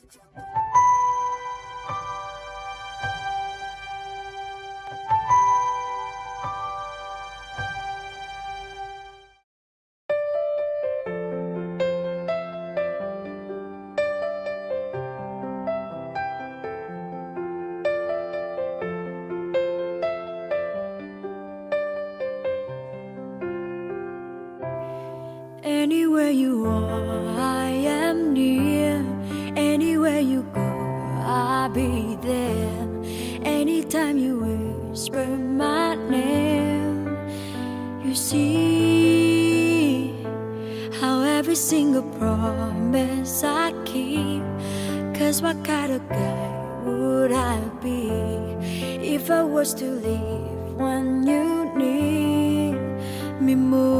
Anywhere you are, I am near. Anywhere you go, I'll be there. Anytime you whisper my name, you see how every single promise I keep. 'Cause what kind of guy would I be if I was to leave when you need me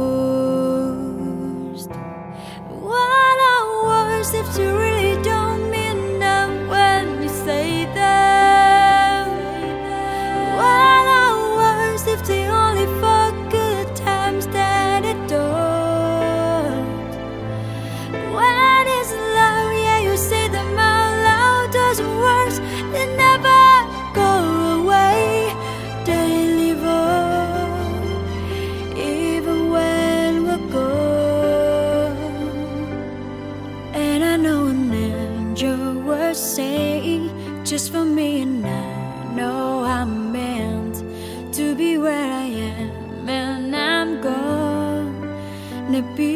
most? What are words if you really don't mean them when you say them? What are words if they only for good times that it don't? When is love? Yeah, you say them out loud. Those words, they never go away. They live on, even when we're gone. And I know an angel was saying just for me, and I know I'm meant to be where I am, and I'm gonna be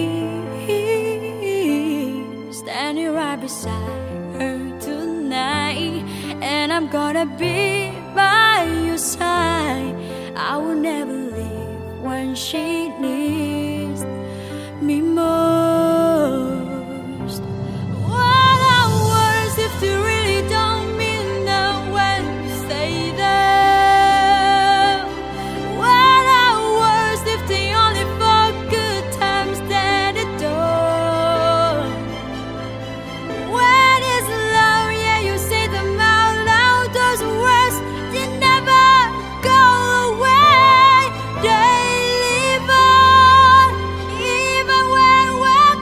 standing right beside her tonight, and I'm gonna be by your side. I will never leave when she needs me most. What are words if you really don't mean them when you say them? What are words if they only for good times that it don't? When is love? Yeah, you say them out loud. Those words, they never go away. They live on, even when we're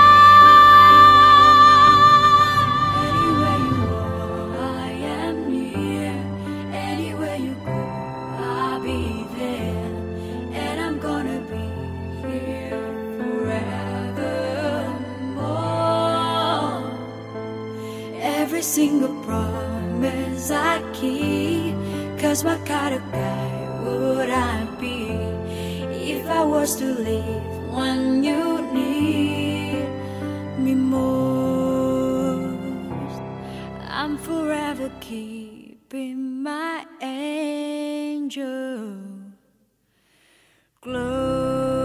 gone. Anywhere you are, I am near. Anywhere you go, I'll be there. And I'm gonna be here forevermore. Every single promise I keep. 'Cause what kind of guy would I be if I was to leave when you need me most? I'm forever keeping my angel close.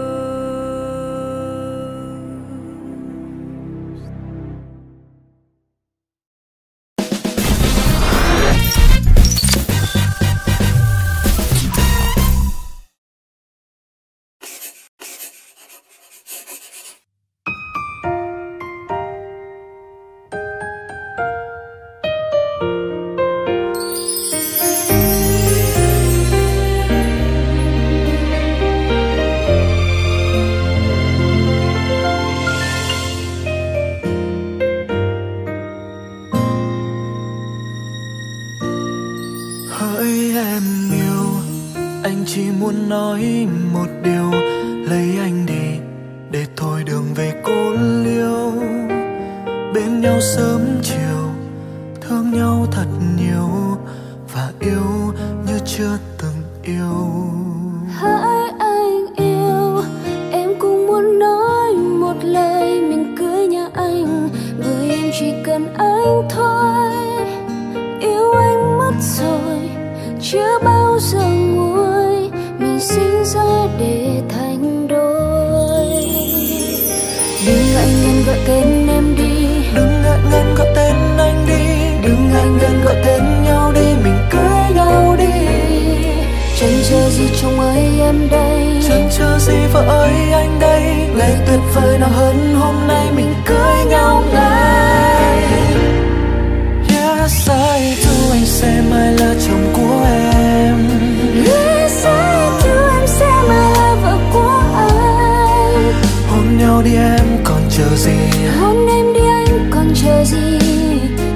Hỡi em yêu, anh chỉ muốn nói một điều, lấy anh đi để thôi đường về cô liêu. Bên nhau sớm chiều, thương nhau thật nhiều và yêu như chưa từng yêu. Hỡi anh yêu, em cũng muốn nói một lời mình cưới nhà anh, bởi em chỉ cần anh thôi. Yêu anh mất rồi, chưa bao giờ nguôi, mình sinh ra để thành đôi. Đừng ngại ngần gọi tên em đi, Đừng ngại ngần gọi tên anh đi, đừng ngại ngần gọi tên nhau đi, mình cưới nhau đi. Chẳng chờ gì chồng ơi em đây, chẳng chờ gì vợ ơi anh đây. Ngày tuyệt vời nào hơn hôm nay mình cưới nhau ngay. Yes, I do, anh sẽ mãi là chồng của em. Yes, I do, em sẽ mãi là vợ của anh. Hôn nhau đi em còn chờ gì, Hôn em đi anh còn chờ gì.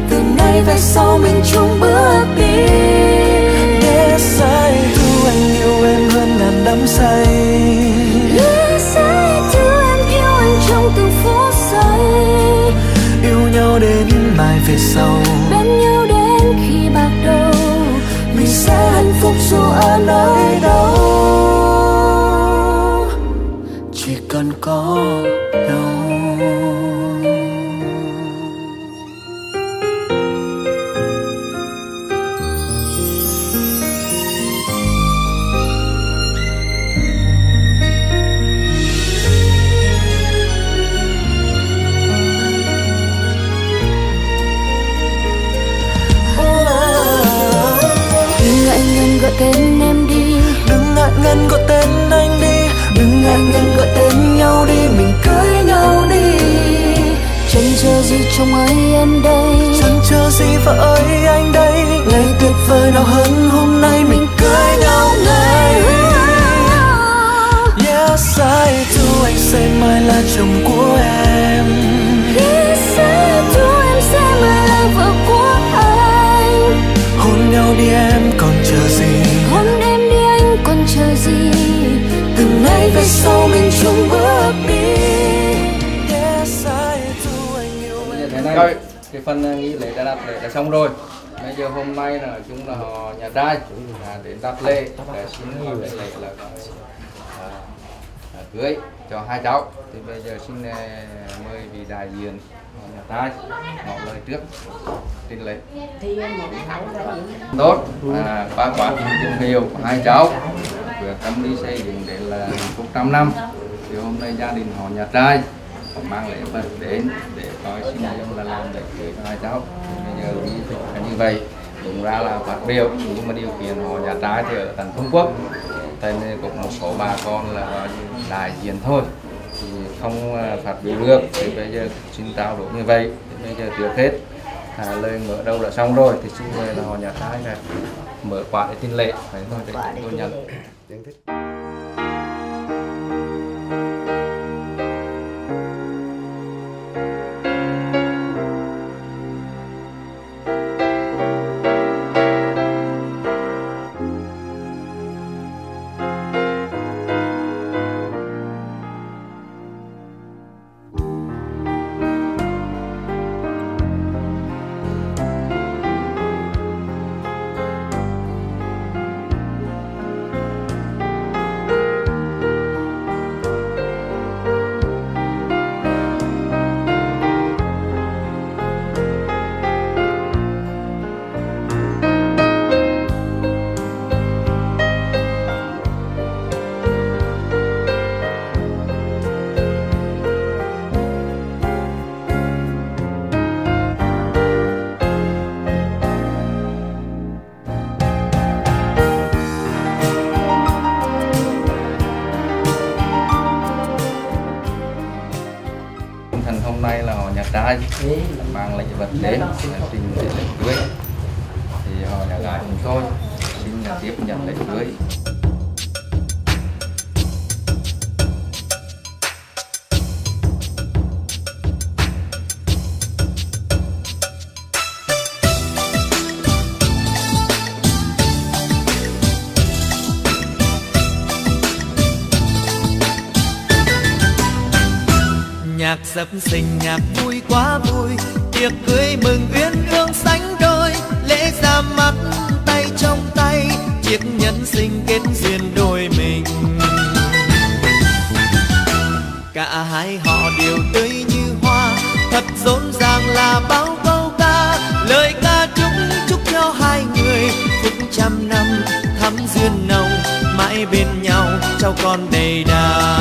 nay về sau mình chung bước đi. Yes, I do, anh yêu em hơn ngàn đắm say. Yes, I do, em yêu anh trong từng phút giây. Yêu nhau đến mai về sau, bên nhau đến khi bạc đầu. mình sẽ hạnh phúc dù ở nơi đâu, chỉ cần có nhau. Gọi tên em đi, đừng ngại ngần gọi tên anh đi, đừng ngại ngần gọi tên nhau đi, mình cưới nhau đi. Chẳng chờ gì chồng ơi em đây, chẳng chờ gì vợ ơi anh đây. Ngày tuyệt vời nào hơn hôm nay mình cưới nhau ngay. Yes, I do, anh sẽ mãi là chồng của em. Yes, I do, em sẽ mãi là vợ của anh. Hôn nhau đi em còn chờ gì, hôn em đi anh còn chờ gì. từ nay về sau mình chung bước đi. Yes, I do, anh yêu em. Rồi, cái phần nghi lễ đã đặt lễ đã xong rồi. Bây giờ hôm nay là chúng là họ nhà trai đến đặt lễ để xin họ lễ là cưới cho hai cháu. Thì bây giờ xin mời vị đại diện họ nhà trai họ lời trước xin lễ. Tốt, ba quả tình yêu của hai cháu vừa tâm đi xây dựng để là hạnh phúc 100 năm. Thì hôm nay gia đình họ nhà trai mang lễ vật đến để coi xin ông là làm lễ cưới cho hai cháu. Bây giờ như vậy đúng ra là phát biểu, nhưng mà điều kiện họ nhà trai thì ở tận Trung Quốc, thế nên cũng một số bà con là đại diện thôi thì không phát biểu được. Thì bây giờ xin trao đổi như vậy. Thì bây giờ trước hết lời mở đầu đã xong rồi thì xin mời là họ nhà trai này mở quà để tin lễ phải thôi để tôi nhận. Hôm nay là họ nhà trai mang lễ vật đến trình lễ cưới, thì họ nhà gái chúng tôi xin tiếp nhận lễ cưới. Nhạc sập sình nhạc vui quá vui, tiệc cưới mừng uyên ương sánh đôi, lễ ra mắt tay trong tay, chiếc nhẫn sinh kết duyên đôi mình. Cả hai họ đều tươi như hoa, thật rộn ràng là bao câu ca, lời ca chúc cho hai người phúc trăm năm thắm duyên nồng, mãi bên nhau cháu con đầy đà.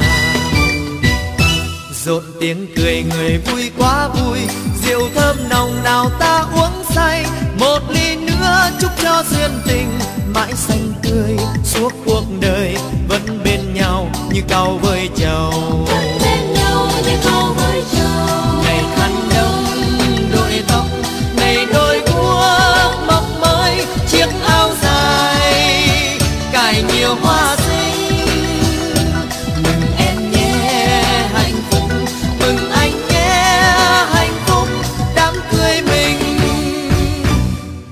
Rộn tiếng cười người vui quá vui, rượu thơm nồng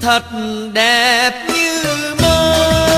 thật đẹp như mơ.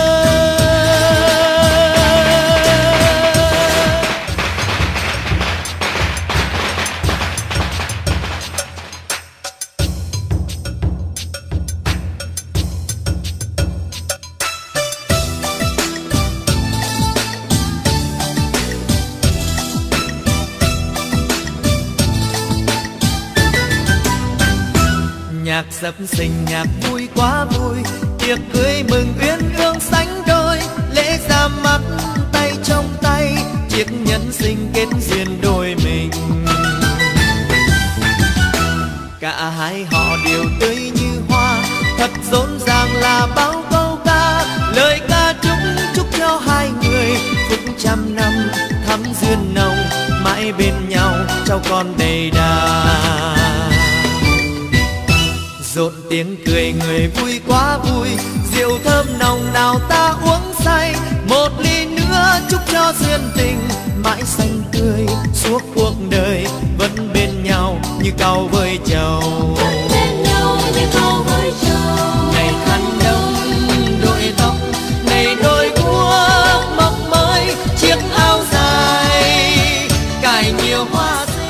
Nhạc sập sình nhạc vui quá vui, tiệc cưới mừng uyên ương sánh đôi, lễ ra mắt tay trong tay, chiếc nhẫn sinh kết duyên đôi mình. Cả hai họ đều tươi như hoa, thật rộn ràng là bao câu ca, lời ca chúc cho hai người phúc trăm năm thắm duyên nồng, mãi bên nhau cháu con đầy đà. Rộn tiếng cười người vui quá vui, rượu thơm nồng nào ta uống say, một ly nữa chúc cho duyên tình mãi xanh tươi suốt cuộc đời, vẫn bên nhau như cau với trầu. Ngày khăn đông đội tóc, ngày đôi guốc mọc mới, chiếc áo dài cài nhiều hoa xinh.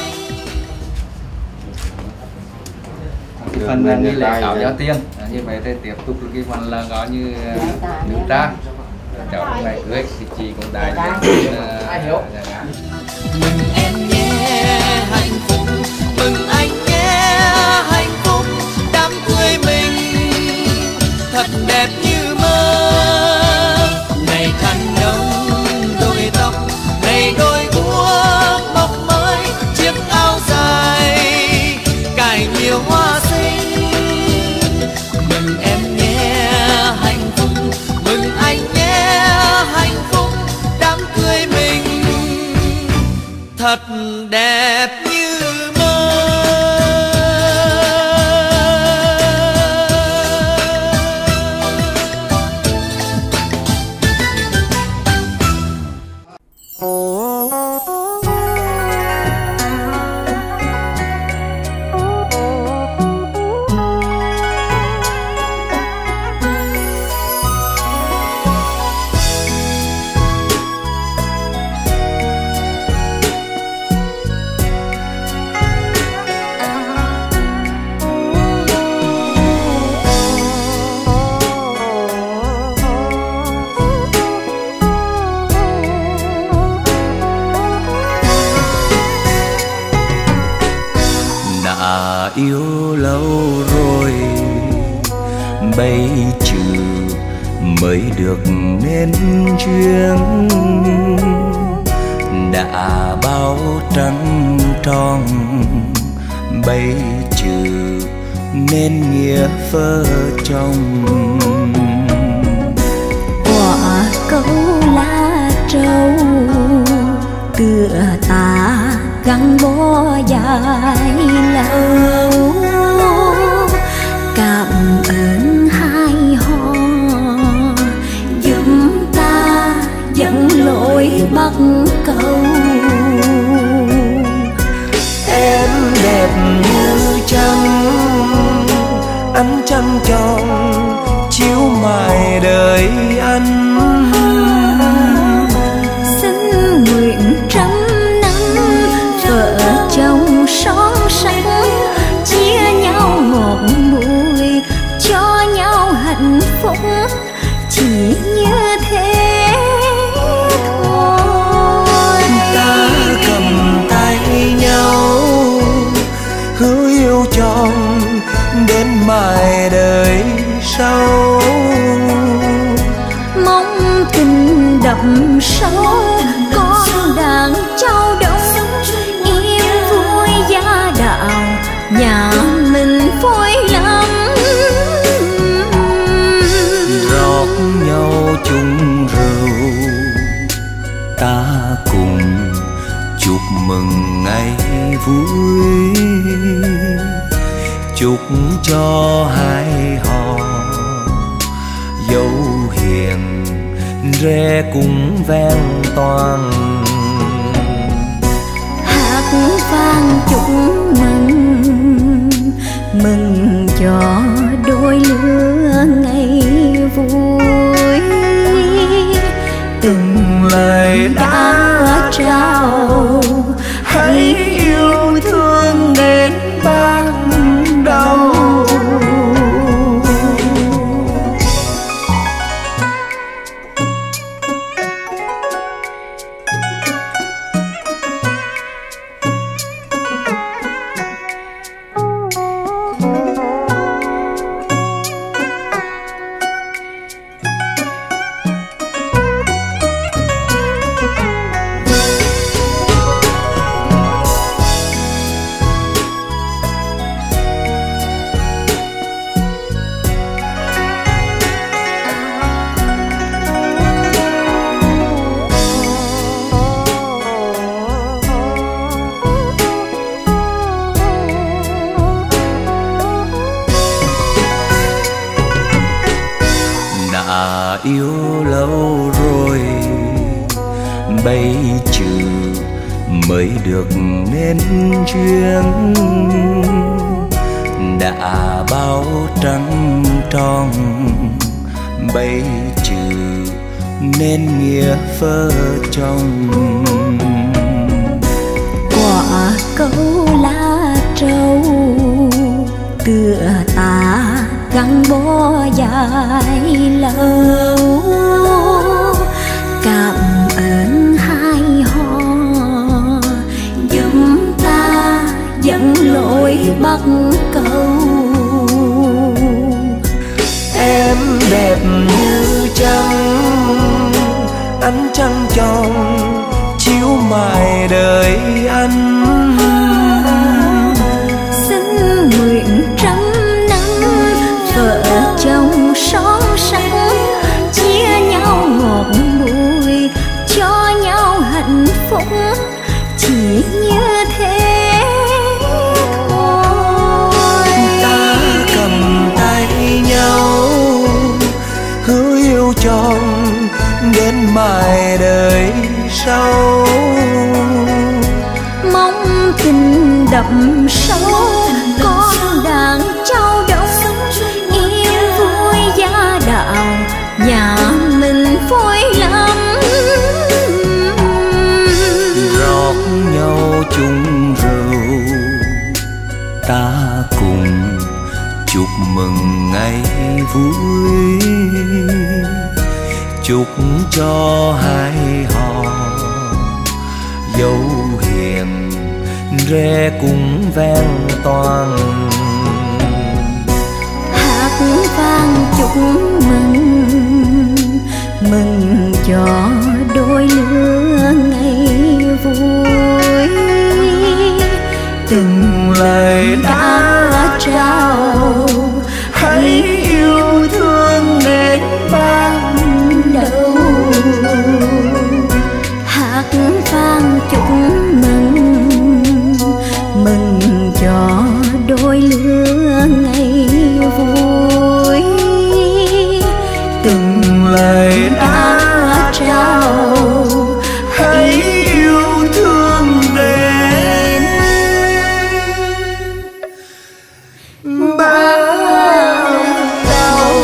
Phần nghi lễ cáo giáo tiên như vậy thì tiếp tục cái phần là có như nữ trang cháu trong ngày cưới thì chị cũng đại diện mừng em nhé hạnh phúc, mừng anh nhé hạnh phúc, đám cưới mình thật đẹp như mơ. Ngày khăn đông đôi tóc, ngày đôi guốc mọc mới, chiếc áo dài cài nhiều hoa xinh. Mừng em nhé hạnh phúc, mừng anh nhé hạnh phúc, đám cưới mình thật đẹp như mơ. Yêu lâu rồi bây trừ mới được nên duyên, đã bao trăng tròn bây trừ nên nghĩa vợ chồng. Quả câu lá trầu tựa ta gắn bó dài lâu, cảm ơn hai họ giúp ta dẫn lối bắc cầu. Em đẹp như trăng, ánh trăng tròn chiếu mãi đời anh. Xin nguyện trăm vợ chồng son sánh, chia nhau một mùi cho nhau hạnh phúc, chỉ như thế thôi. Ta cầm tay nhau hứa yêu tròn đến mãi đời sau, mong tình đậm sâu con đàn châu đông, yên vui gia đạo nhà mình vui lắm. Rót nhau chung rượu ta cùng chúc mừng ngày vui, chúc cho hai họ dâu hiền rê cũng ven toàn. Hát vang chúc mừng, mừng cho đôi lứa yêu lâu rồi, bây trừ mới được nên duyên. Đã bao trăng tròn, bây trừ nên nghĩa vợ chồng. Quả câu lá trầu tựa ta gắn bó dài lâu. Cảm ơn hai họ giúp ta dẫn lối bắc cầu. Em đẹp như trăng, ánh trăng trong chiếu mãi đời anh. Xin nguyện trăm năm vợ chồng son sắc, chia nhau ngọt bùi, cho nhau hạnh phúc, chỉ như thế thôi. Ta cầm tay nhau hứa yêu chồng đến mãi đời sau. Mong tình đậm sâu, con đàn trao đông, yêu vui gia đạo, nhà mình vui lắm. Rót nhau chung rượu, ta cùng chúc mừng ngày vui. Chúc cho hai họ dâu hiền rê cũng ven toàn. Hát vang chúc mừng, mừng cho đôi lứa ngày vui. Từng lời đã trao, hãy yêu thương đến ban đầu. Hát vang chúc mừng, mừng cho đôi lứa ngày vui. Từng lời đã trao, hãy yêu thương đến ban đầu.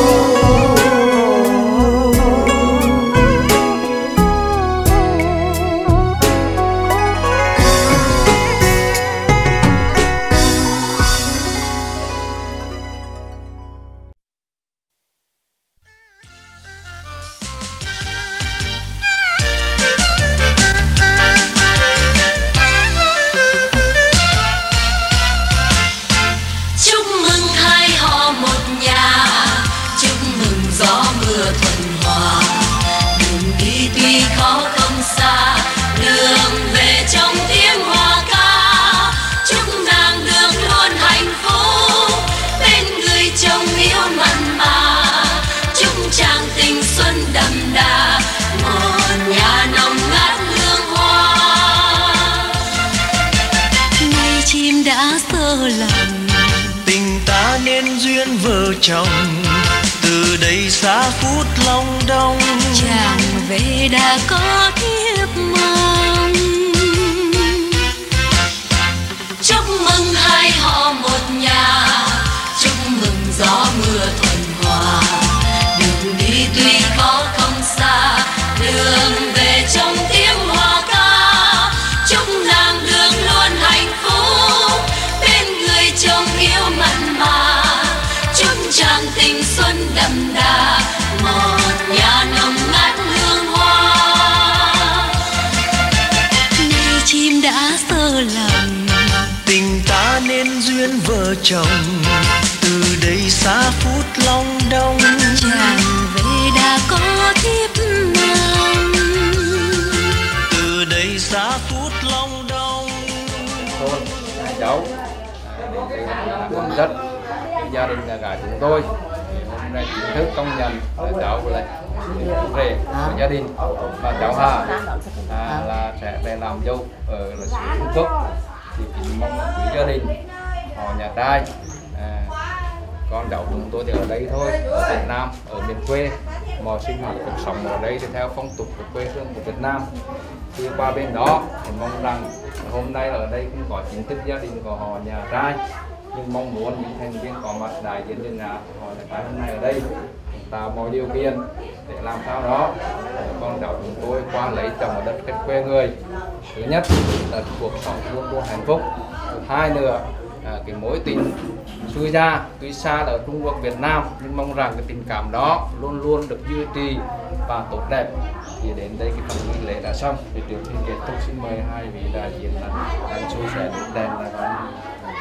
Chúc mừng hai họ một nhà, chúc mừng gió mưa thuận hòa. Đường đi tuy khó không xa, đường về trong tiếng hoa ca. Chúc nàng được luôn hạnh phúc bên người chồng yêu mặn mà. Chúc chàng tình xuân đậm đà, một nhà nồng ngát hương hoa. Ngày chim đã sơ lòng, Tình ta nên duyên vợ chồng, từ đây xa phút long đong. chàng về đã có thiếp mong. Chúc mừng hai họ một nhà, chúc mừng gió mưa thuận hòa. Đường đi tuy khó không xa, đường về trong tiếng hoa ca. Chúc nàng được luôn hạnh phúc bên người chồng yêu mặn mà. Chúc chàng tình xuân đậm đà, một nhà nồng ngát hương hoa. Ngày chim đã sơ lòng, Tình ta nên duyên vợ chồng, từ đây xa phút long đong. chàng về đã có thiếp mang. Từ đây xa phút long đong. Thôi, hai cháu đến đây là con rất gia đình nhà gái chúng tôi thì hôm nay chính thức công nhận là cháu là rể của gia đình, và cháu Hà là sẽ về làm dâu ở là xứ Trung Quốc. Thì kính mong quý gia đình họ nhà trai Con cháu chúng tôi thì ở đây thôi, ở Việt Nam, ở miền quê, mọi sinh hoạt cuộc sống ở đây thì theo phong tục của quê hương của Việt Nam. Khi qua bên đó thì mong rằng hôm nay ở đây cũng có chính thức gia đình của họ nhà trai, nhưng mong muốn những thành viên có mặt đại diện cho nhà họ nhà trai hôm nay ở đây tạo mọi điều kiện để làm sao đó con cháu chúng tôi qua lấy chồng ở đất khách quê người. Thứ nhất là cuộc sống luôn luôn hạnh phúc. Thứ hai nữa cái mối tình suy ra tuy xa ở Trung Quốc Việt Nam nhưng mong rằng cái tình cảm đó luôn luôn được duy trì và tốt đẹp. Thì đến đây cái phần nghi lễ đã xong, thì trước khi kết thúc xin mời hai vị đại diện là anh Xu sẽ đốt đèn là con.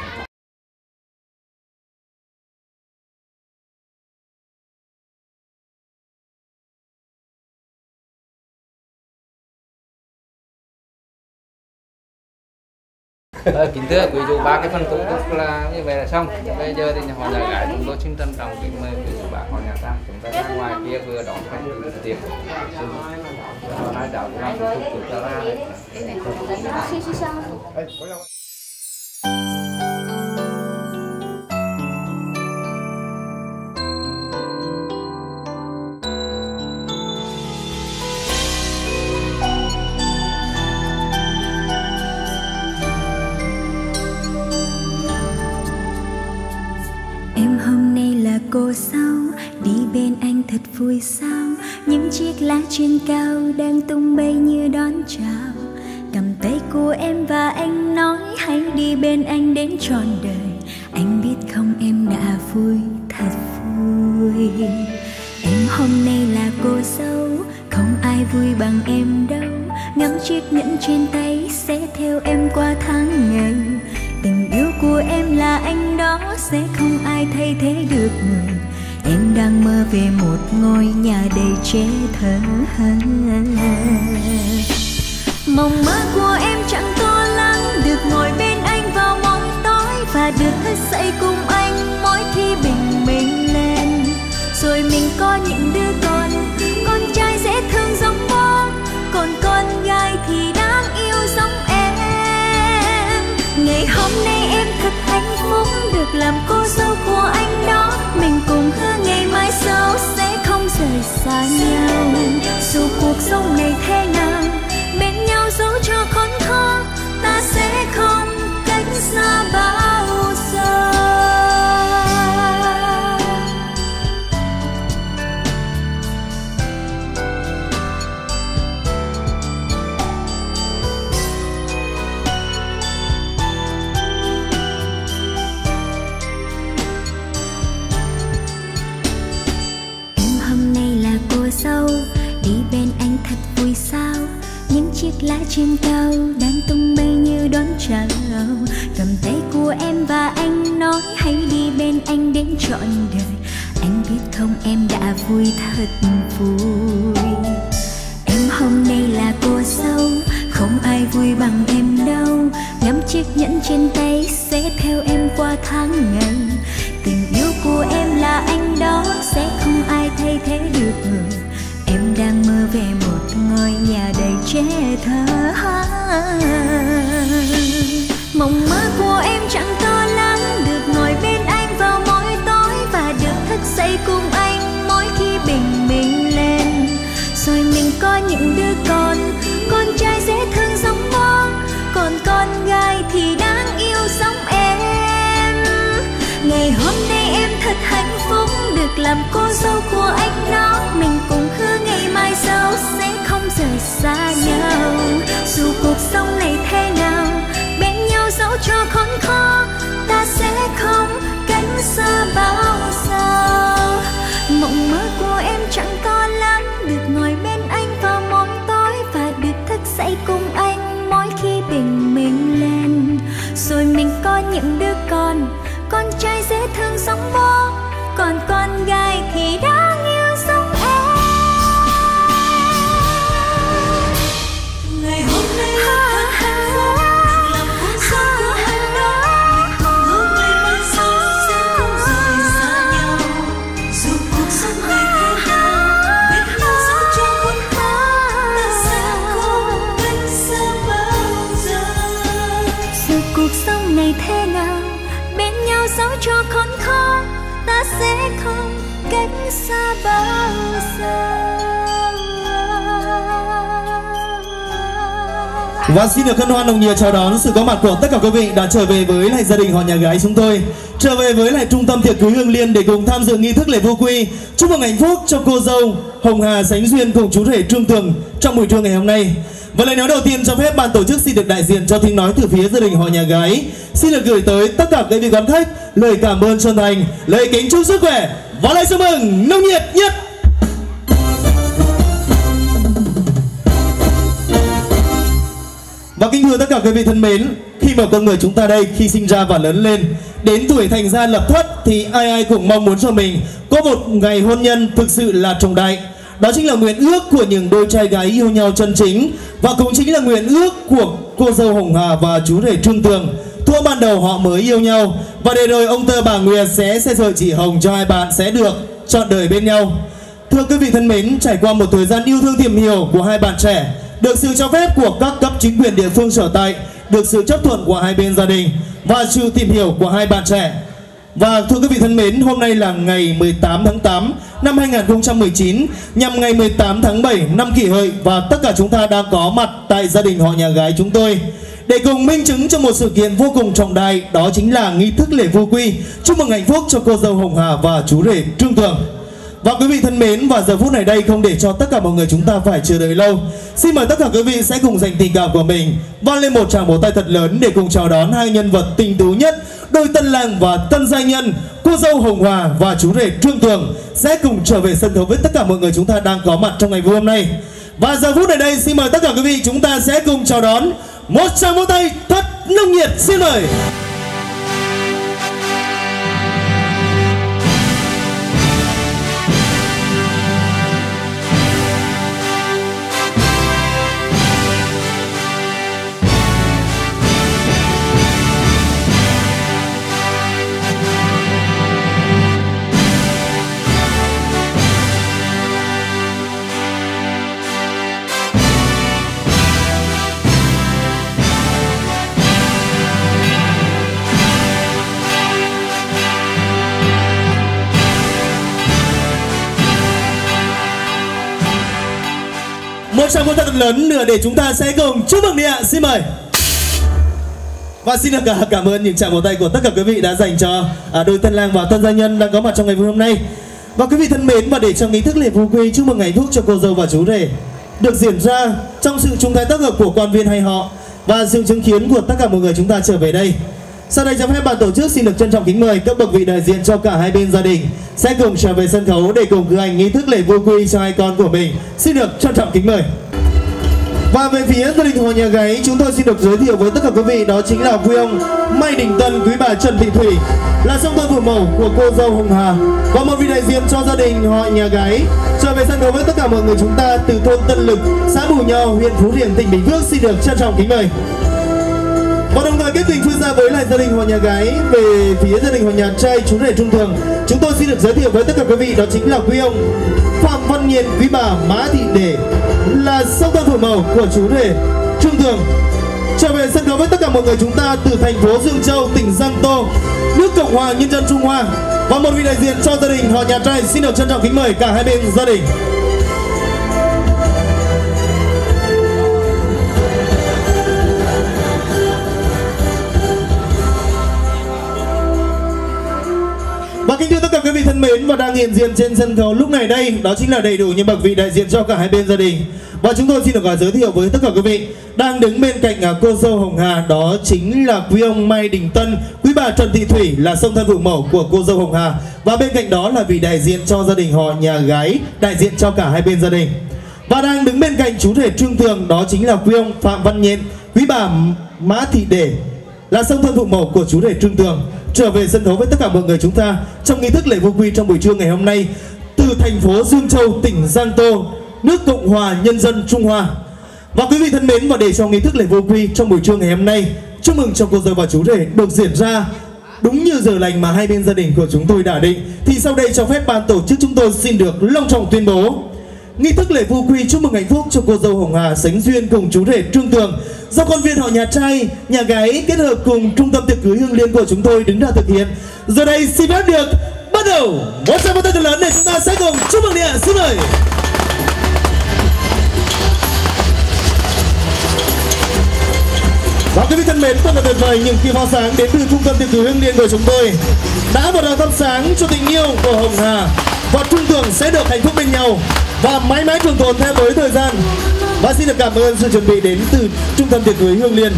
Kính thưa quý vị, ba cái phần thủ tục là như vậy là xong. Bây giờ thì họ nhà gái chúng tôi xin trân trọng kính mời quý vị bác họ nhà trai chúng ta ra ngoài kia vừa đón khách từ tiệc. Xin hai cháu cũng làm thủ tục của ta ra đấy. Cô sao đi bên anh thật vui sao, những chiếc lá trên cao đang tung bay như đón chào. Cầm tay của em và anh nói hãy đi bên anh đến trọn đời. Anh biết không em đã vui thật vui. Em hôm nay là cô dâu, không ai vui bằng em đâu. Ngắm chiếc nhẫn trên tay sẽ theo em qua tháng ngày. Tình yêu của em là anh đó, sẽ không ai thay thế được người. Em đang mơ về một ngôi nhà đầy trẻ thơ. Mộng mơ của em chẳng to lắm, được ngồi bên anh vào mỗi tối và được thức dậy cùng anh mỗi khi bình minh lên. Rồi mình có những đứa con trai dễ thương giống bố, còn con gái thì đáng yêu giống em. Ngày hôm nay em thật hạnh phúc được làm cô dâu của anh đó. Mình cùng hứa ngày mai sau sẽ không rời xa nhau. Dù cuộc sống này thế nào, bên nhau dẫu cho khốn khó, ta sẽ không cách xa bao giờ. Dâu đi bên anh thật vui sao, những chiếc lá trên cao đang tung bay như đón chào. Cầm tay của em và anh nói hãy đi bên anh đến trọn đời. Anh biết không em đã vui thật vui. Em hôm nay là cô dâu, không ai vui bằng em đâu. Ngắm chiếc nhẫn trên tay sẽ theo em qua tháng ngày. Tình yêu của em là anh đó, sẽ không ai thay thế được người. Em đang mơ về một ngôi nhà đầy trẻ thơ. Mộng mơ của em chẳng to lắm, được ngồi bên anh vào mỗi tối và được thức dậy cùng anh mỗi khi bình minh lên. Rồi mình có những đứa con trai dễ thương giống bố, còn con gái thì đáng yêu giống em. Ngày hôm nay em thật hạnh phúc được làm cô dâu của anh đó. Mình cùng hứa ngày mai sau sẽ không rời xa nhau. Dù cuộc sống này thế nào, bên nhau dẫu cho khốn khó, ta sẽ không cách xa bao giờ. Mộng mơ của em chẳng to lắm, được ngồi bên anh vào mỗi tối và được thức dậy cùng anh mỗi khi bình minh lên. Rồi mình có những đứa con trai dễ thương giống bố, còn con gái thì đáng yêu giống em. Ngày hôm nay thật hạnh phúc làm cô dâu của anh đó. Mình cùng hứa ngày mai sau sẽ không cách xa bao giờ. Và xin được hân hoan nồng nhiệt chào đón sự có mặt của tất cả quý vị đã trở về với lại gia đình họ nhà gái chúng tôi, trở về với lại trung tâm tiệc cưới Hương Liên để cùng tham dự nghi thức lễ vu quy, chúc mừng hạnh phúc cho cô dâu Hồng Hà Sánh Duyên cùng chú rể Trương Tường trong buổi trưa ngày hôm nay. Và lời nói đầu tiên cho phép ban tổ chức xin được đại diện cho tiếng nói từ phía gia đình họ nhà gái xin được gửi tới tất cả các vị quan khách lời cảm ơn chân thành, lời kính chúc sức khỏe và lời chúc mừng nồng nhiệt nhất. Và kính thưa tất cả quý vị thân mến, khi mà con người chúng ta đây khi sinh ra và lớn lên đến tuổi thành gia lập thất thì ai ai cũng mong muốn cho mình có một ngày hôn nhân thực sự là trọng đại. Đó chính là nguyện ước của những đôi trai gái yêu nhau chân chính, và cũng chính là nguyện ước của cô dâu Hồng Hà và chú rể Trương Tường. Thuở ban đầu họ mới yêu nhau và để rồi ông Tơ bà Nguyệt sẽ sợi chỉ hồng cho hai bạn sẽ được trọn đời bên nhau. Thưa quý vị thân mến, trải qua một thời gian yêu thương tìm hiểu của hai bạn trẻ, được sự cho phép của các cấp chính quyền địa phương sở tại, được sự chấp thuận của hai bên gia đình và sự tìm hiểu của hai bạn trẻ. Và thưa quý vị thân mến, hôm nay là ngày 18 tháng 8 năm 2019, nhằm ngày 18 tháng 7 năm Kỷ Hợi, và tất cả chúng ta đang có mặt tại gia đình họ nhà gái chúng tôi để cùng minh chứng cho một sự kiện vô cùng trọng đại, đó chính là nghi thức lễ vu quy, chúc mừng hạnh phúc cho cô dâu Hồng Hà và chú rể Trương Tường. Và quý vị thân mến, và giờ phút này đây không để cho tất cả mọi người chúng ta phải chờ đợi lâu, xin mời tất cả quý vị sẽ cùng dành tình cảm của mình vang lên một tràng vỗ tay thật lớn để cùng chào đón hai nhân vật tinh tú nhất, đôi tân lang và tân gia nhân, cô dâu Hồng Hà và chú rể Trương Tường sẽ cùng trở về sân khấu với tất cả mọi người chúng ta đang có mặt trong ngày vui hôm nay. Và giờ phút này đây xin mời tất cả quý vị chúng ta sẽ cùng chào đón một tràng vỗ tay thật nồng nhiệt, xin mời. Một tràng vỗ tay thật lớn nữa để chúng ta sẽ cùng chúc mừng đi ạ, xin mời. Và xin được cảm ơn những tràng vỗ tay của tất cả quý vị đã dành cho đôi tân lang và tân gia nhân đang có mặt trong ngày vui hôm nay. Và quý vị thân mến, và để trong nghi thức lễ vu quy chúc mừng hạnh phúc cho cô dâu và chú rể được diễn ra trong sự chung tay tác hợp của quan viên hay họ và sự chứng kiến của tất cả mọi người chúng ta trở về đây, sau đây cho phép ban tổ chức xin được trân trọng kính mời các bậc vị đại diện cho cả hai bên gia đình sẽ cùng trở về sân khấu để cùng cử hành nghi thức lễ vu quy cho hai con của mình. Xin được trân trọng kính mời. Và về phía gia đình họ nhà gái, chúng tôi xin được giới thiệu với tất cả quý vị đó chính là quý ông Mai Đình Tân, quý bà Trần Thị Thủy là song thân phụ mẫu của cô dâu Hồng Hà, và một vị đại diện cho gia đình họ nhà gái trở về sân khấu với tất cả mọi người chúng ta từ thôn Tân Lực, xã Bù Nho, huyện Phú Riềng, tỉnh Bình Phước xin được trân trọng kính mời. Và đồng thời kết tình chuyên gia với lại gia đình họ nhà gái, về phía gia đình họ nhà trai chú rể Trương Tường, chúng tôi xin được giới thiệu với tất cả quý vị đó chính là quý ông Phạm Văn Nhiên, quý bà Mã Thị Để là song thân phụ mẫu của chú rể Trương Tường trở về sân khấu với tất cả mọi người chúng ta từ thành phố Dương Châu, tỉnh Giang Tô, nước Cộng hòa Nhân dân Trung Hoa. Và một vị đại diện cho gia đình họ nhà trai xin được trân trọng kính mời cả hai bên gia đình. Và kính thưa tất cả quý vị thân mến, và đang hiện diện trên sân khấu lúc này đây đó chính là đầy đủ những bậc vị đại diện cho cả hai bên gia đình. Và chúng tôi xin được giới thiệu với tất cả quý vị đang đứng bên cạnh cô dâu Hồng Hà, đó chính là quý ông Mai Đình Tân, quý bà Trần Thị Thủy là song thân phụ mẫu của cô dâu Hồng Hà, và bên cạnh đó là vị đại diện cho gia đình họ nhà gái, đại diện cho cả hai bên gia đình. Và đang đứng bên cạnh chú rể Trương Tường đó chính là quý ông Phạm Văn Nhiên, quý bà Mã Thị Để là song thân phụ mẫu của chú rể Trương Tường trở về sân khấu với tất cả mọi người chúng ta trong nghi thức lễ vu quy trong buổi trưa ngày hôm nay từ thành phố Dương Châu, tỉnh Giang Tô, nước Cộng hòa Nhân dân Trung Hoa. Và quý vị thân mến, và để cho nghi thức lễ vu quy trong buổi trưa ngày hôm nay chúc mừng cho cô dâu và chú rể được diễn ra đúng như giờ lành mà hai bên gia đình của chúng tôi đã định, thì sau đây cho phép ban tổ chức chúng tôi xin được long trọng tuyên bố nghi thức lễ vu quy chúc mừng hạnh phúc cho cô dâu Hồng Hà Sánh Duyên cùng chú rể Trương Tường do con viên họ nhà trai, nhà gái kết hợp cùng trung tâm tiệc cưới Hương Liên của chúng tôi đứng ra thực hiện. Giờ đây xin phép được bắt đầu. nhiều. Một tràng vỗ tay thật lớn để chúng ta sẽ cùng chúc mừng đi ạ. Xin mời. Và quý vị thân mến, thật là tuyệt vời những kỳ pháo sáng đến từ trung tâm tiệc cưới Hương Liên của chúng tôi đã một đợt thắp sáng cho tình yêu của Hồng Hà và trung tưởng sẽ được hạnh phúc bên nhau và mãi mãi trường tồn theo với thời gian. Và xin được cảm ơn sự chuẩn bị đến từ trung tâm tiệc cưới Hương Liên.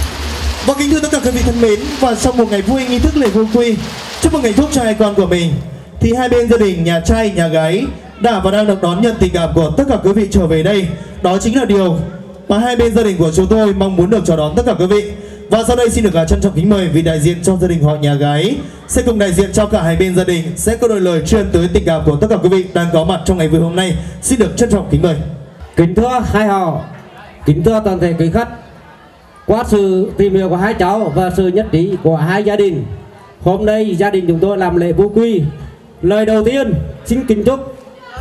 Và kính thưa tất cả quý vị thân mến, và trong một ngày vui nghi thức lễ vô quy chúc mừng hạnh phúc cho hai con của mình, thì hai bên gia đình nhà trai nhà gái đã và đang được đón nhận tình cảm của tất cả quý vị trở về đây. Đó chính là điều mà hai bên gia đình của chúng tôi mong muốn được chào đón tất cả quý vị. Và sau đây xin được trân trọng kính mời vị đại diện cho gia đình họ nhà gái sẽ cùng đại diện cho cả hai bên gia đình sẽ có đôi lời truyền tới tình cảm của tất cả quý vị đang có mặt trong ngày vui hôm nay. Xin được trân trọng kính mời. Kính thưa hai họ, kính thưa toàn thể quý khách, qua sự tìm hiểu của hai cháu và sự nhất trí của hai gia đình, hôm nay gia đình chúng tôi làm lễ vô quy. Lời đầu tiên xin kính chúc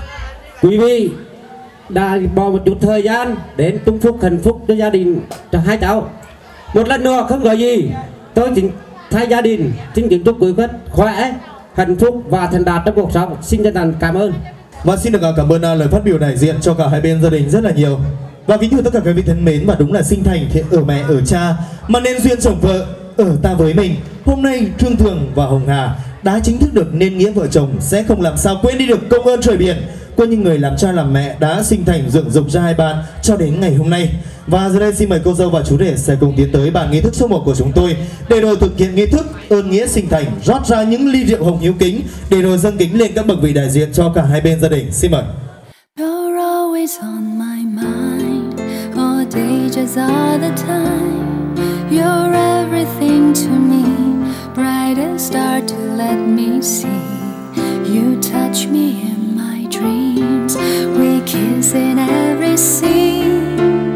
quý vị đã bỏ một chút thời gian đến chúc phúc hạnh phúc cho gia đình, cho hai cháu. Một lần nữa không gọi gì, tôi xin thay gia đình xin kính chúc quý khách khỏe, hạnh phúc và thành đạt trong cuộc sống. Xin chân thành cảm ơn. Và xin được cảm ơn lời phát biểu đại diện cho cả hai bên gia đình rất là nhiều. Và kính thưa tất cả quý vị thân mến, và đúng là sinh thành thì ở mẹ ở cha, mà nên duyên chồng vợ ở ta với mình. Hôm nay Trương Thường và Hồng Hà đã chính thức được nên nghĩa vợ chồng, sẽ không làm sao quên đi được công ơn trời biển của những người làm cha làm mẹ đã sinh thành dưỡng dục cho hai bạn cho đến ngày hôm nay. Và giờ đây xin mời cô dâu và chú rể sẽ cùng tiến tới bàn nghi thức số 1 của chúng tôi để rồi thực hiện nghi thức ơn nghĩa sinh thành, rót ra những ly rượu hồng hiếu kính để rồi dâng kính lên các bậc vị đại diện cho cả hai bên gia đình. Xin mời. You're always on my mind, all day just all the time. You're everything to me, brightest star to let me see. You touch me in my dreams, we kiss in every scene.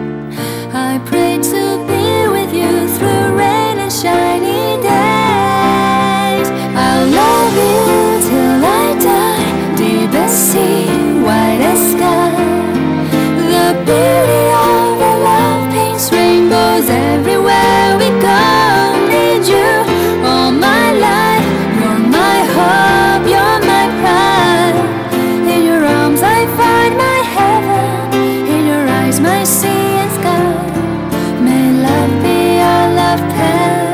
I pray to be with you through rain and shiny days. I'll love you till I die, deepest sea, whitest sky. The beauty of our love paints rainbows everywhere we go. Need you all my life, you're my hope, you're my pride. In your arms I find my heaven, in your eyes my sea and sky. May love be our love paradise.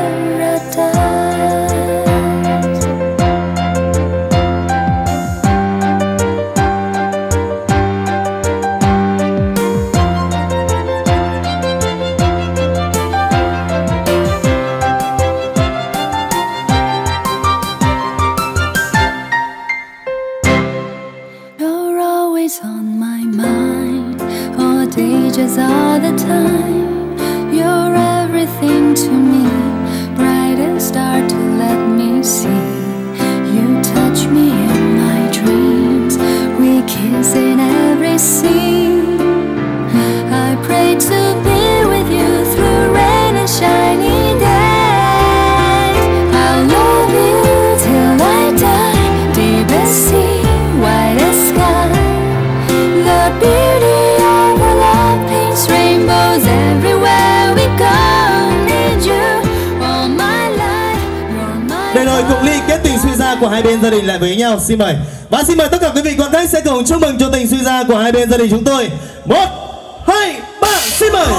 You're always on my mind, all day just all the time. You're everything to me, brightest star to let me see. You touch me in my dreams, we kiss in every scene. I pray to be with you through rain and shiny days. I'll love you till I die, deepest sea, whitest sky. The beauty of our love paints rainbows everywhere we go. Need you all my life, you're my Để rồi cùng ly kết tình suy gia của hai bên gia đình lại với nhau. Xin mời. Và xin mời tất cả quý vị quan khách sẽ cùng chúc mừng cho tình suy gia của hai bên gia đình chúng tôi. 1, 2, 3, xin mời.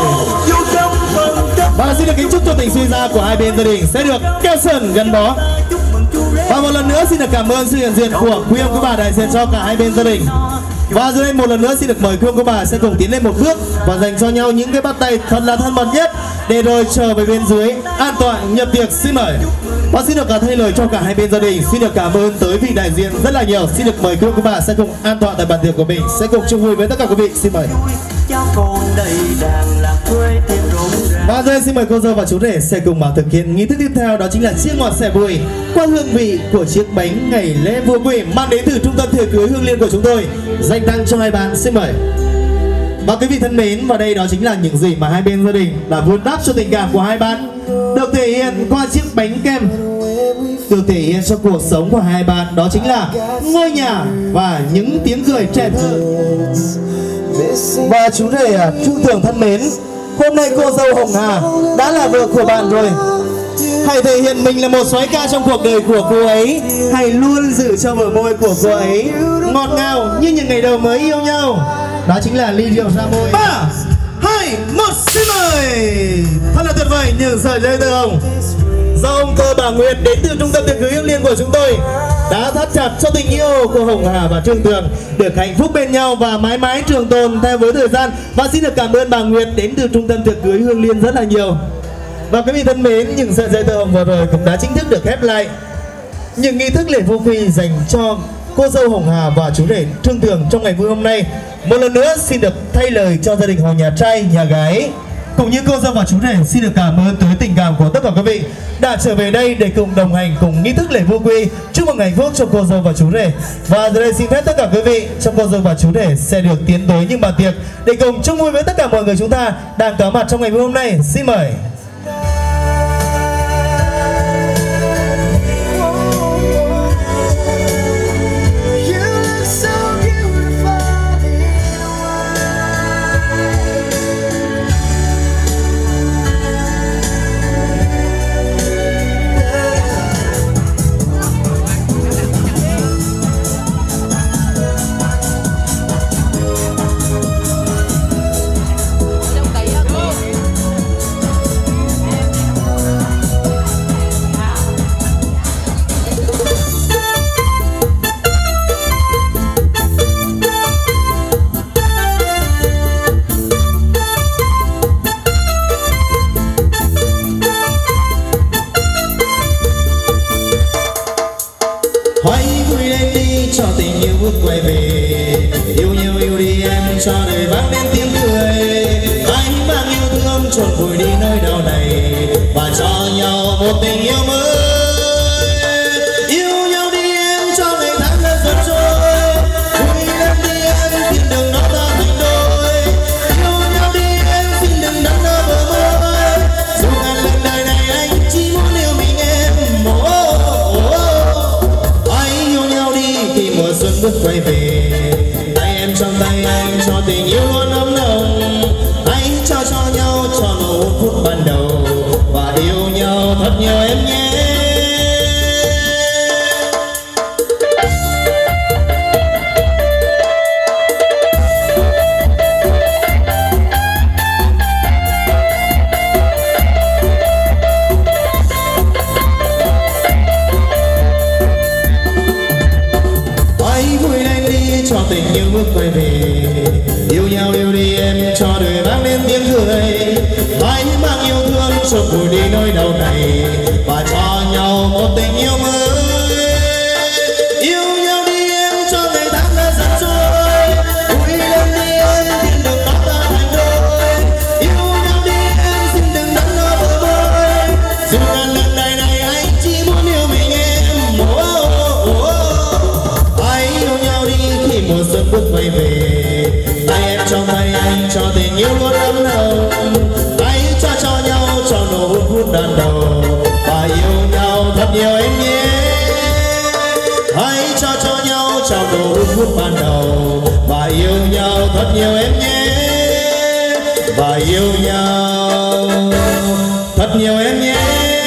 Và xin được kính chúc cho tình suy gia của hai bên gia đình sẽ được keo sơn gắn bó. Và một lần nữa xin được cảm ơn sự hiện diện của quý ông quý bà đại diện cho cả hai bên gia đình. Và giờ đây một lần nữa xin được mời quý ông quý bà sẽ cùng tiến lên một bước và dành cho nhau những cái bắt tay thật là thân mật nhất để rồi trở về bên dưới an toàn nhập tiệc. Xin mời. Và xin được thay lời cho cả hai bên gia đình xin được cảm ơn tới vị đại diện rất là nhiều. Xin được mời quý ông quý bà sẽ cùng an toàn tại bàn tiệc của mình, sẽ cùng chung vui với tất cả quý vị. Xin mời. Và giờ xin mời cô dâu và chú rể sẽ cùng thực hiện nghi thức tiếp theo, đó chính là chia ngọt sẻ bùi qua hương vị của chiếc bánh ngày lễ vua quỳ mang đến từ trung tâm tiệc cưới Hương Liên của chúng tôi dành tặng cho hai bạn. Xin mời. Và quý vị thân mến, và đây đó chính là những gì mà hai bên gia đình đã vun đắp cho tình cảm của hai bạn, được thể hiện qua chiếc bánh kem, được thể hiện cho cuộc sống của hai bạn, đó chính là ngôi nhà và những tiếng cười trẻ thơ. Và chú rể Trung Thường thân mến, hôm nay cô dâu Hồng Hà đã là vợ của bạn rồi. hãy thể hiện mình là một soái ca trong cuộc đời của cô ấy. Hãy luôn giữ cho bờ môi của cô ấy ngọt ngào như những ngày đầu mới yêu nhau. Đó chính là ly rượu ra môi. 3, 2, 1, xin mời. Thật là tuyệt vời những sợi dây tơ hồng do ông cơ bà Nguyệt đến từ trung tâm tiệc cưới Hương Liên của chúng tôi đã thắt chặt cho tình yêu của Hồng Hà và Trương Tường được hạnh phúc bên nhau và mãi mãi trường tồn theo với thời gian. Và xin được cảm ơn bà Nguyệt đến từ trung tâm tiệc cưới Hương Liên rất là nhiều. Và quý vị thân mến, những sợi dây tơ hồng vừa rồi cũng đã chính thức được khép lại những nghi thức lễ vô quy dành cho cô dâu Hồng Hà và chú rể Trương Tường trong ngày vui hôm nay. Một lần nữa xin được thay lời cho gia đình họ nhà trai, nhà gái cũng như cô dâu và chú rể xin được cảm ơn tới tình cảm của tất cả quý vị đã trở về đây để cùng đồng hành cùng nghi thức lễ vô quy. Chúc mừng hạnh phúc cho cô dâu và chú rể. Và giờ đây xin phép tất cả quý vị trong cô dâu và chú rể sẽ được tiến tới những bàn tiệc để cùng chung vui với tất cả mọi người chúng ta đang có mặt trong ngày vui hôm nay. Xin mời. Hãy vui lên đi cho tình yêu bước quay về, yêu nhau yêu đi em cho đời vang lên tiếng cười. Hãy mang yêu thương trọn vùi đi nơi đau này và cho nhau một tình yêu mới. Yêu nhau đi em cho ngày tháng đã dần trôi, vui lên đi em xin đừng nói ta thành đôi. Yêu nhau đi em xin đừng đắn đo bờ môi, dù ngàn lần đời này anh chỉ muốn yêu mình em. Khi mùa xuân bước quay về, tay em trong tay anh cho tình yêu luôn ấm nồng. Hãy trao cho nhau cho một phút ban đầu và yêu nhau thật nhiều em nhé. Cho tình yêu bước quay về, yêu nhau yêu đi em cho đời vang lên tiếng cười. Hãy mang yêu thương cho vùi đi nỗi đau này và cho nhau một tình yêu mới. Yêu nhau đi em cho ngày tháng đã dần trôi, vui lên đi em xin đừng nói ta thành đôi. Yêu nhau đi em xin đừng đắn đo bờ môi, dù ngàn lần đời này anh chỉ muốn yêu mình em. Mùa xuân bước quay về, tay em trong tay anh cho tình yêu luôn ấm nồng. Hãy trao cho nhau cho nụ phút đàn đầu và yêu nhau thật nhiều em nhé. Hãy trao cho nhau cho nụ phút ban đầu và yêu nhau thật nhiều em nhé. Và yêu nhau thật nhiều em nhé.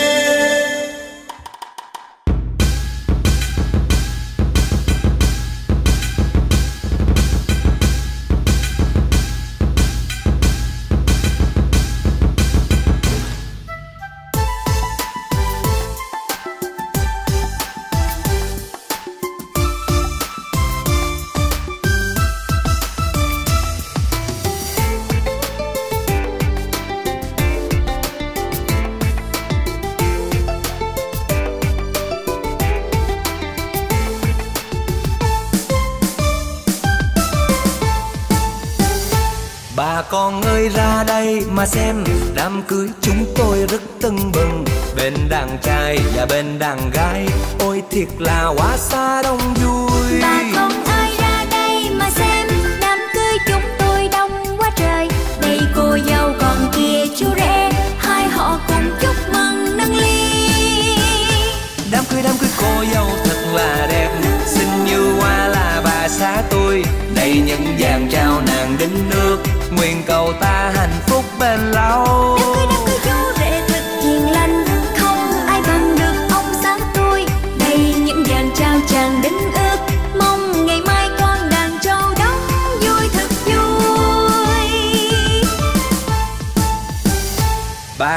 Bà con ơi ra đây mà xem, đám cưới chúng tôi rất tưng bừng. Bên đàn trai và bên đàn gái, ôi thiệt là quá xa đông vui. Bà con ơi ra đây mà xem, đám cưới chúng tôi đông quá trời. Đây cô dâu còn kia chú rể, hai họ cùng chúc mừng nâng ly. Đám cưới cô dâu thật là đẹp, xinh như hoa là bà xã tôi. Đây những vàng trao nàng đính nước, nguyện cầu ta hạnh phúc bền lâu. Đám cưới chú rể thật hiền lành, không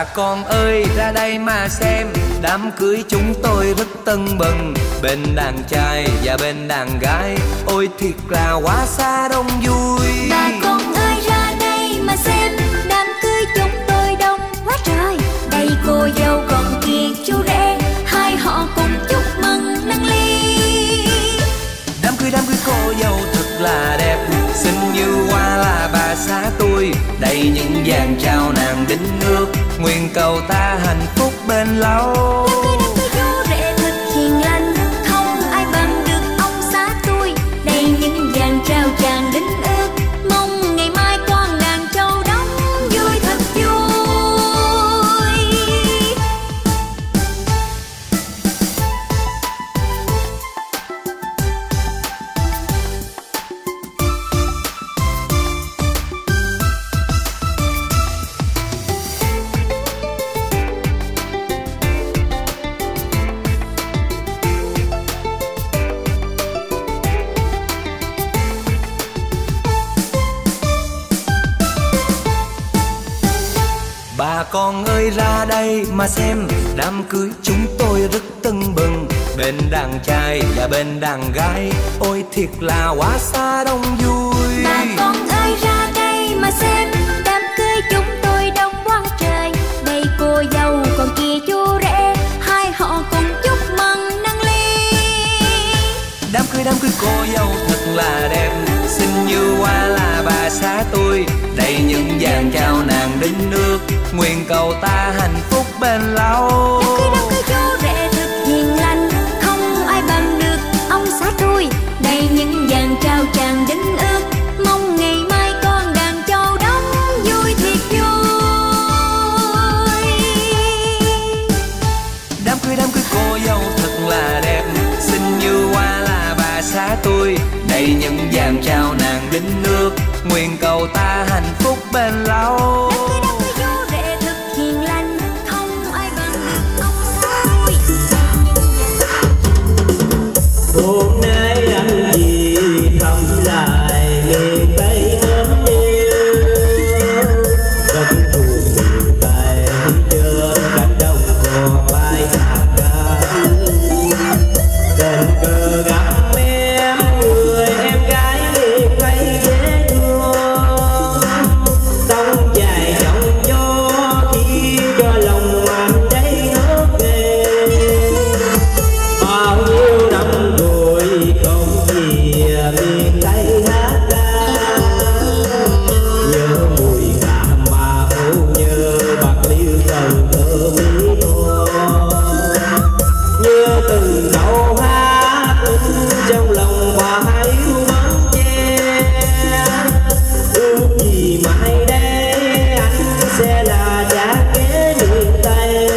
con ơi ra đây mà xem, đám cưới chúng tôi rất tưng bừng, bên đàn trai và bên đàn gái, ôi thiệt là quá xa đông vui. Bà con ơi ra đây mà xem, đám cưới chúng tôi đông quá trời. Đây cô dâu còn kia chú rể, hai họ cùng chúc mừng nâng ly. Đám cưới cô dâu thật là đẹp, xinh như hoa là bà xã tôi, đầy những vàng trao nàng đính nước, nguyện cầu ta hạnh phúc bên lâu. Đám cưới chú rể thật hiền lành, không ai bằng được ông xã tôi, đầy những vàng trao chàng đính ước, mong ngày mai con đàn trâu đóng vui thật vui. Bà con ơi ra đây mà xem, đám cưới chúng tôi rất tưng bừng, bên đàn trai và bên đàn gái, ôi thiệt là quá xa đông vui. Bà con ơi ra đây mà xem, đám cưới chúng tôi đông quá trời. Đây cô dâu còn kia chú rể, hai họ cùng chúc mừng nâng ly. Đám cưới cô dâu thật là đẹp, xinh như hoa là bà xã tôi, đầy những vàng trao nàng đính nước, nguyện cầu ta hạnh phúc bên lâu. Đám cưới chú rể thật hiền lành, không ai bằng được ông xã tôi, đầy những vàng trao chàng đính ước, mong ngày mai con đàn trâu đóng vui thiệt vui. Đám cưới cô dâu thật là đẹp, xinh như hoa là bà xã tôi, đầy những vàng trao nàng đính nước, nguyện cầu ta hạnh phúc bên lâu. Đám cưới chú rể thật hiền lành, không ai bằng được ông xã tôi. Hôm nay ăn gì thăm lại miền Tây ấm yêu, đất ruộng miền Tây trên cánh đồng cỏ bay hạt cát, tình cờ gặp em người em gái miền Tây dễ thương, sông dài dòng gió khi cho lòng anh đây nước nghề. Bao nhiêu năm rồi không về miền Tây hát ca, nhớ mùi Cà Mau, nhớ Bạc Liêu, Cần Thơ, Mỹ Tho, nhớ từng câu hát trong lòng bà yêu mến che. Ước gì mai đây anh sẽ là cha kế miền Tây,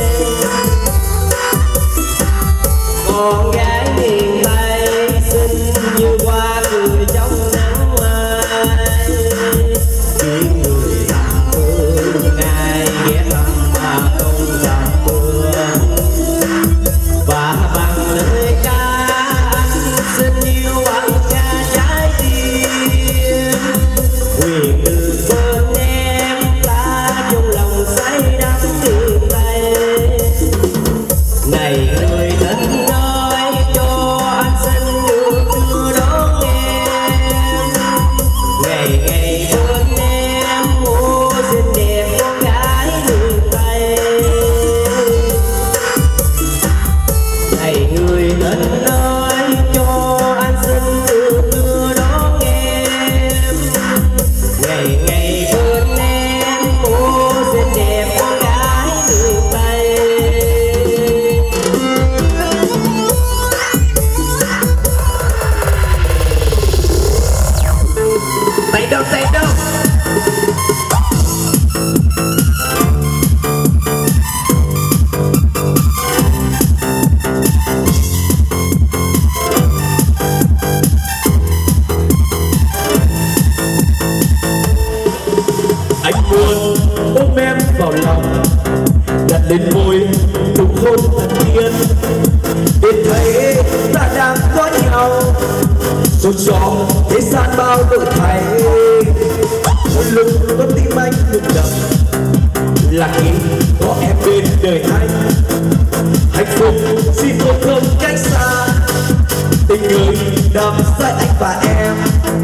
con gái miền Tây xinh như hoa cười trong nắng mai, khiến người thầm thương ai ghé thăm mà không dám quên. Và bằng lời ca anh xin yêu bằng cả trái tim, quyền được bên em ta trong lòng say đắm miền Tây. Này người thân ơi cho anh xin được đưa đón em, ngày ngày bên em ô xinh đẹp con gái miền Tây. Này người thân ơi cho anh xin được đưa đón em, ngày ngày bên em ô xinh đẹp con gái miền Tây. Tay đâu tay đâu. Anh buồn ôm em vào lòng, đặt lên môi nụ hôn thật tiên, để thấy ta đang có nhau, rộn rò thế gian bao đổi thay. Một lúc con tim anh ngừng đập, là khi có em bên đời anh. Hạnh phúc xin tôi không cách xa, tình người đắm say anh và em.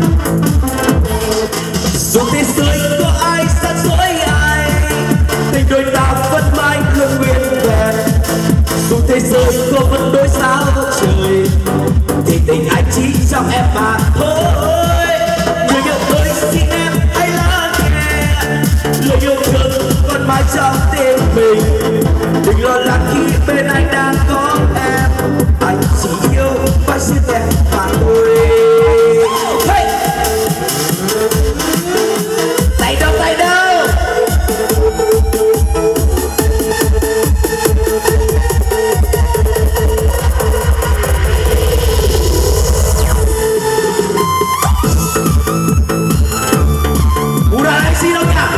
Dù thế giới có ai xa dối ai, tình đôi ta vẫn mãi luôn nguyên vẹn. Dù thế giới có vẫn đối sao trời, thì tình anh chỉ trong em mà thôi. Người yêu ơi xin em hãy lắng nghe, lời yêu thương vẫn mãi trong tim mình. Đừng lo lắng khi bên anh đang có em, anh chỉ yêu và xin em mà thôi. Hey! Tay đâu tay đâu. Udah anh xin đâu nhá.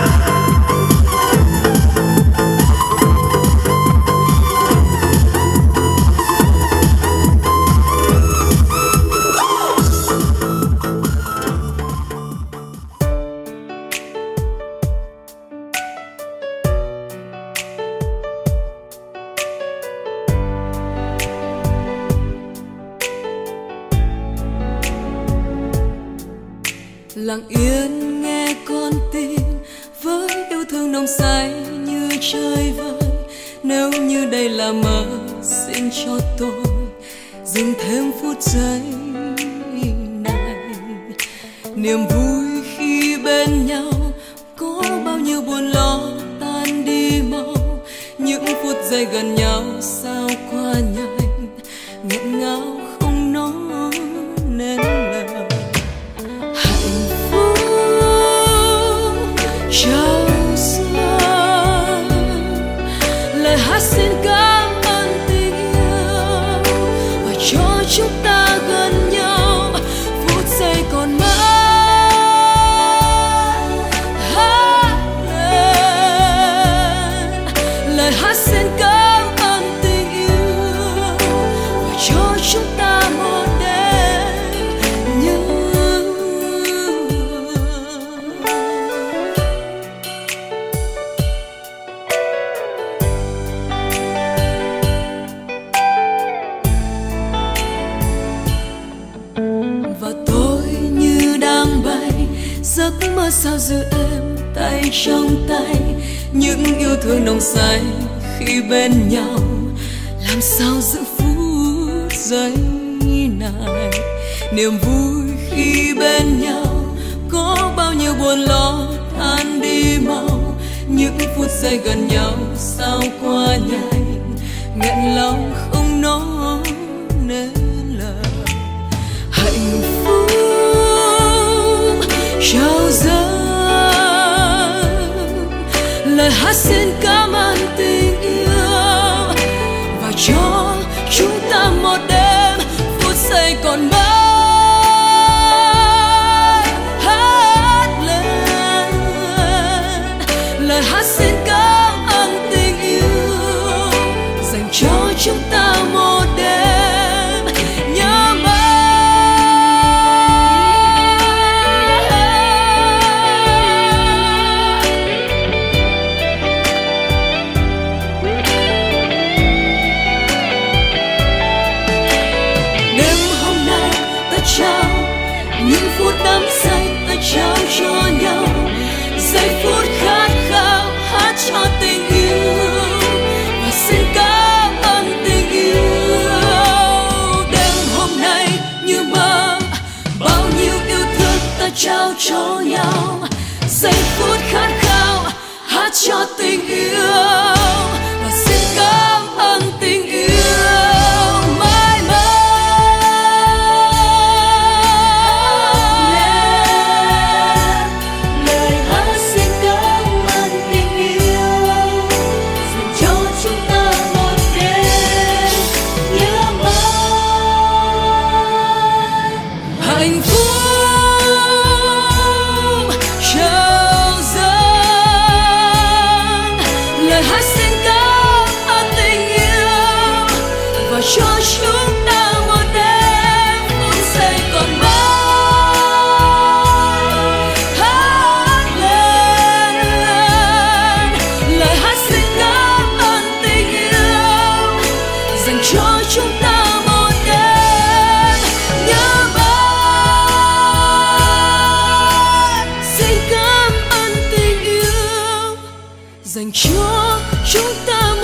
Lặng yên nghe con tim với yêu thương nồng say như trời vơi. Nếu như đây là mơ xin cho tôi dừng thêm phút giây này. Niềm vui khi bên nhau có bao nhiêu buồn lo tan đi mau. Những phút giây gần nhau sao qua nhanh, nghẹn ngào không nói nên lời. Chào xuân, lời hát xin cảm ơn tình yêu và cho chúng ta gần nhau phút giây còn mãi. Hát lên, lời hát xin cảm ơn tình yêu và cho chúng ta một đêm nhớ. Giấc mơ sao giữ em tay trong tay, những yêu thương nồng say khi bên nhau. Làm sao giữ phút giây này, niềm vui khi bên nhau có bao nhiêu buồn lo tan đi mau. Những phút giây gần nhau sao qua nhanh, nghẹn lòng không nói nên lời. Hạnh phúc trao dâng, lời hát xin cảm ơn tình yêu và cho chúng ta một đêm phút giây còn mãi. Hát lên, lời hát xin cảm ơn tình yêu dành cho chúng ta một đêm nhớ mãi. Những phút đắm say ta trao cho nhau, giây phút khát khao hát cho tình yêu và xin cảm ơn tình yêu. Đêm hôm nay như mơ, bao nhiêu yêu thương ta trao cho nhau, giây phút khát khao hát cho tình yêu và xin cảm ơn tình yêu. Hạnh phúc trao dâng, lời hát xin cảm ơn tình yêu và cho chúng ta một đêm phút giây còn mãi. Hát lên, lời hát cho chúng ta một đêm nhớ mãi. Xin cảm ơn tình yêu dành cho chúng ta